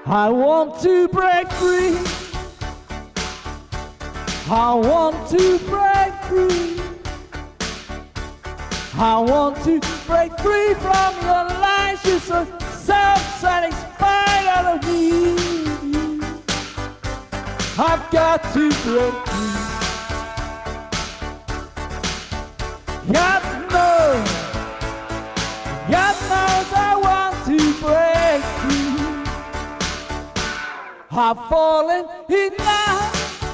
I want to break free. I want to break free. I want to break free from your lies. You're so self-satisfied. I don't need you. I've got to break free. God knows I want to break free. I've fallen in love.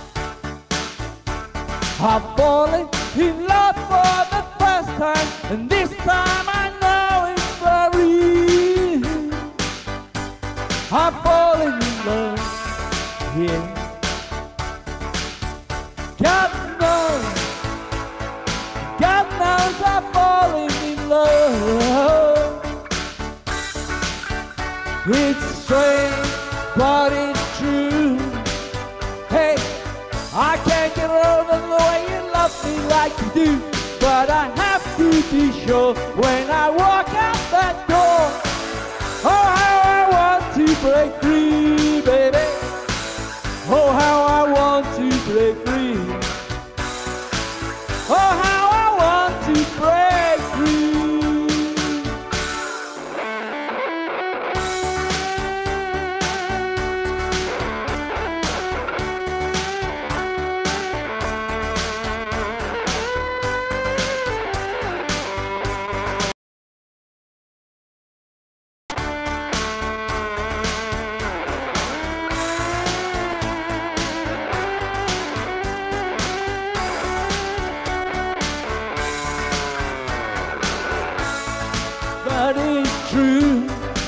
I've fallen in love for the first time, and this time I know it's for real. I've fallen in love, yeah. God knows I've fallen in love. It's strange, but it's true. Hey, I can't get over the way you love me like you do, but I have to be sure when I walk out that door. Oh, how I want to break free, baby. Oh, how I want to break free. Oh, how I want to break free. But it's true,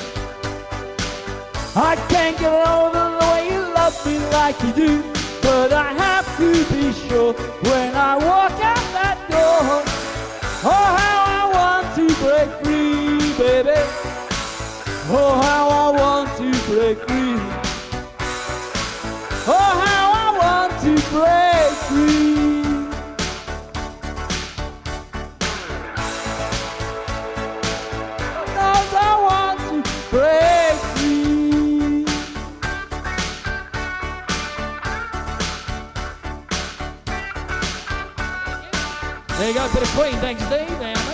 I can't get over the way you love me like you do, but I have to be sure when I walk out that door. Oh, how I want to break free, baby. Oh, how I want to break free. Oh, how I want to break free. Break free. There you go, bit of Queen. Thanks, Steve. And